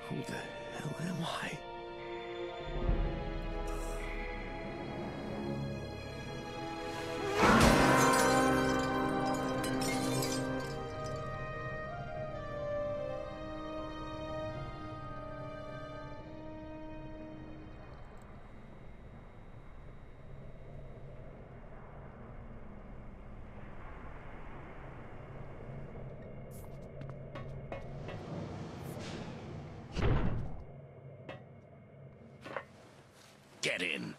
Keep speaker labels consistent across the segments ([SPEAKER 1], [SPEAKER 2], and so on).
[SPEAKER 1] Who the hell am I?
[SPEAKER 2] Get in.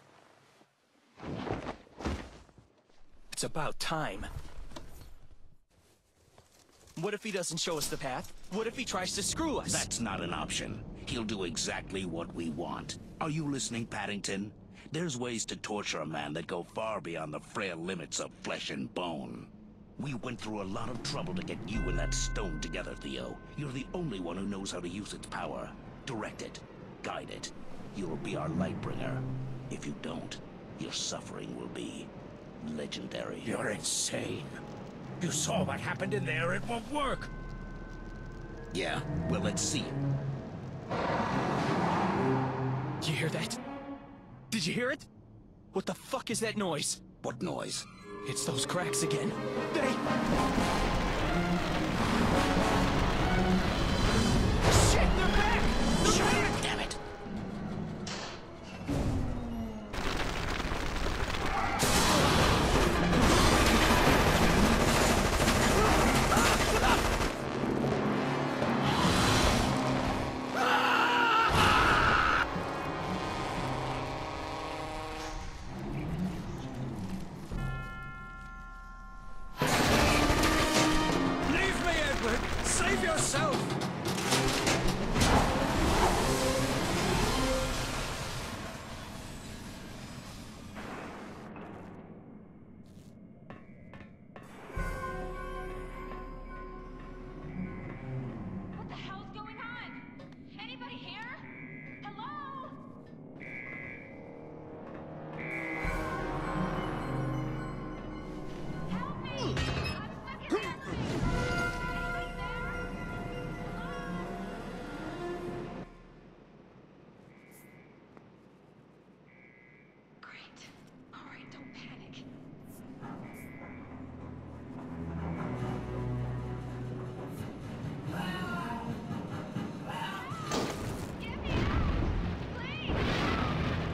[SPEAKER 3] It's about time. What if he doesn't show us the path? What if he tries to screw us?
[SPEAKER 2] That's not an option. He'll do exactly what we want. Are you listening, Paddington? There's ways to torture a man that go far beyond the frail limits of flesh and bone. We went through a lot of trouble to get you and that stone together, Theo. You're the only one who knows how to use its power. Direct it. Guide it. You'll be our Lightbringer. If you don't, your suffering will be legendary.
[SPEAKER 4] You're insane. You saw what happened in there. It won't work.
[SPEAKER 2] Yeah, well, let's see.
[SPEAKER 3] You hear that? Did you hear it? What the fuck is that noise?
[SPEAKER 2] What noise?
[SPEAKER 3] It's those cracks again. They... Shit, they're back! They're back!
[SPEAKER 2] Damn it!
[SPEAKER 4] Leave me, Edward. Save yourself.
[SPEAKER 5] What the hell's going on? Anybody here? Hello? Help me! I'm stuck in this thing! Anybody there? Hello? Great. All right, don't panic. Get me out! Please!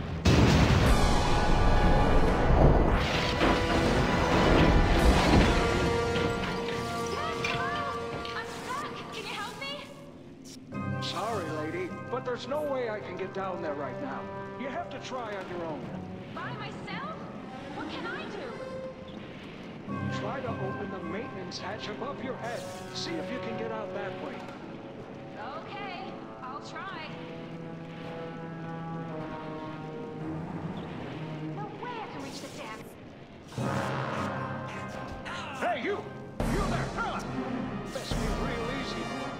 [SPEAKER 5] Yes, hello? I'm stuck. Can you help me?
[SPEAKER 6] Sorry, lady, but there's no way I can get down there right now. You have to try on your own.
[SPEAKER 5] By myself? What can I do?
[SPEAKER 6] Try to open the maintenance hatch above your head. See if you can get out that way.
[SPEAKER 5] Okay, I'll try. No way I can reach the damn...
[SPEAKER 6] Hey, you! You there, fella! Best be real easy.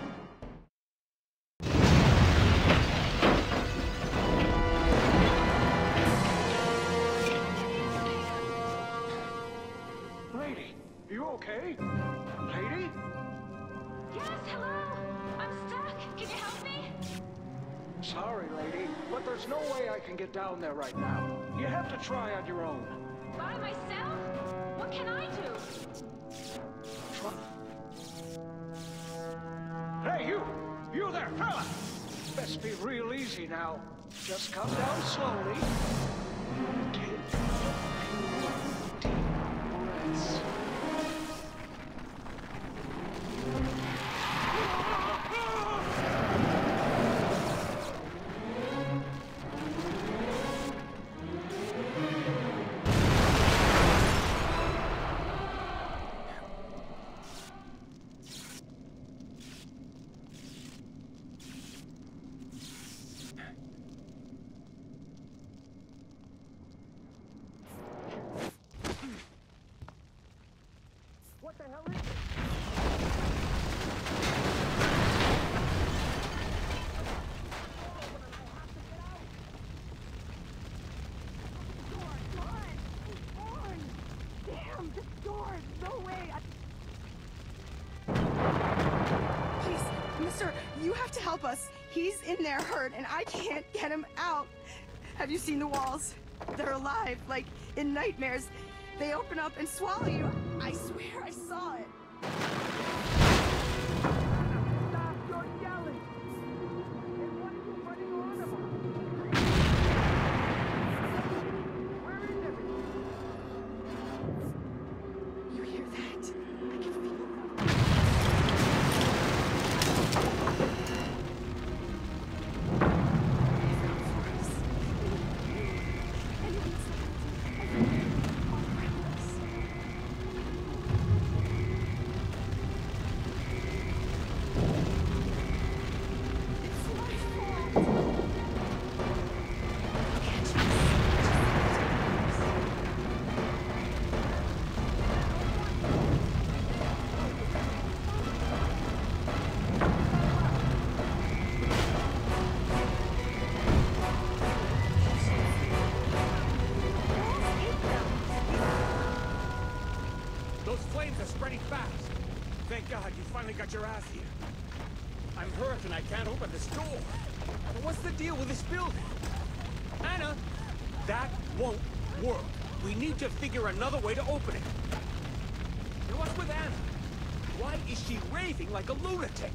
[SPEAKER 6] Lady, you okay? Lady?
[SPEAKER 5] Yes, hello? I'm stuck. Can you help me?
[SPEAKER 6] Sorry, lady, but there's no way I can get down there right now. You have to try on your own.
[SPEAKER 5] By myself? What can I do?
[SPEAKER 6] Try. Hey, you! You there, fella! Best be real easy now. Just come down slowly. Take a few deep breaths. What the hell is this?
[SPEAKER 5] Damn, this door! No way!
[SPEAKER 7] Please, mister, you have to help us. He's in there hurt, and I can't get him out. Have you seen the walls? They're alive, like in nightmares. They open up and swallow you. I swear I saw it. Stop your yelling! And what are you running on about? Where is everyone? You hear that? I can feel them.
[SPEAKER 4] Those flames are spreading fast. Thank God you finally got your ass here. I'm hurt and I can't open this door. But what's the deal with this building? Anna, that won't work. We need to figure another way to open it. And what's with Anna? Why is she raving like a lunatic?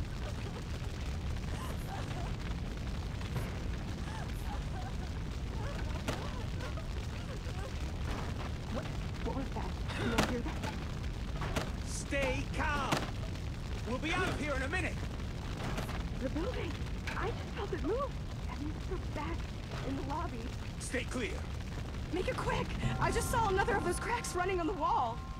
[SPEAKER 7] What was that? You don't hear that?
[SPEAKER 4] Stay calm. We'll be out of here in a minute.
[SPEAKER 7] The building. I just felt it move. And we're back in the lobby.
[SPEAKER 4] Stay clear.
[SPEAKER 7] Make it quick. I just saw another of those cracks running on the wall.